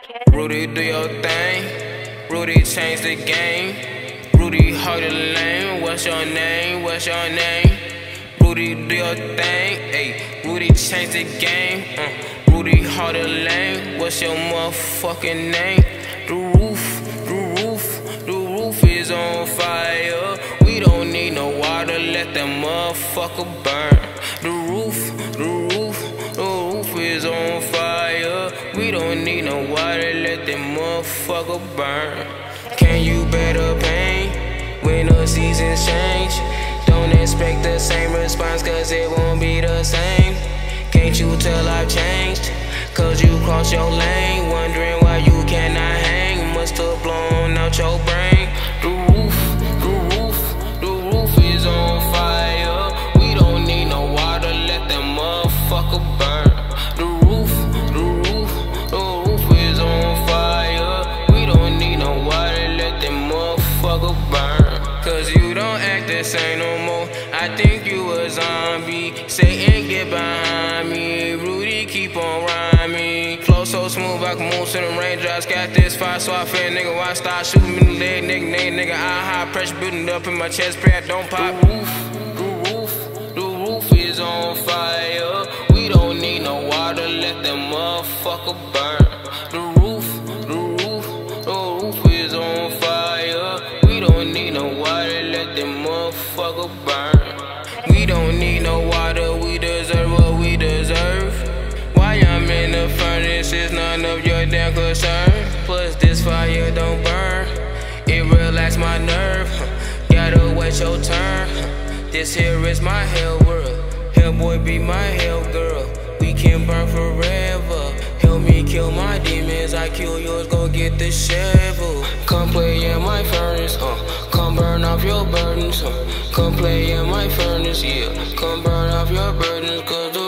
Rudy, do your thing. Rudy, change the game. Rudy, hold the lane. What's your name? What's your name? Rudy, do your thing. Ayy, Rudy, change the game. Rudy, hold the lane. What's your motherfucking name? The roof is on fire. We don't need no water, let that motherfucker burn. The roof is on fire. We don't need no water, let that motherfucker burn. Can you better pain when the seasons change? Don't expect the same response, cause it won't be the same. Can't you tell I've changed? Cause you crossed your lane, wondering why you cannot hang. Must have blown out your brain. The roof is on fire. We don't need no water, let that motherfucker burn. The roof is on fire. We don't need no water, let that motherfucker burn. Cause you don't act the same no more. I think you a zombie. Satan, get behind me. Rudy, keep on rhyming. Flow so smooth, I can move to the raindrops. Got this fire, so I feel nigga. Why start shooting me in the leg, nigga? I high pressure building up in my chest, pray I don't pop. The roof is on fire. We don't need no water, let that motherfucker burn. The roof is on fire. We don't need no water, let that motherfucker burn. We don't need no water, we deserve what we deserve. Why I'm in the furnace is none of your damn concern. Plus this fire don't burn, it relax my nerve. Gotta wait your turn. This here is my hell world. Hellboy be my hell girl. We can burn forever. Help me kill my demons, I kill yours, go get the shovel. Come play in my furnace, come burn off your burdens, come play in my furnace, yeah. Come burn off your burdens, cause the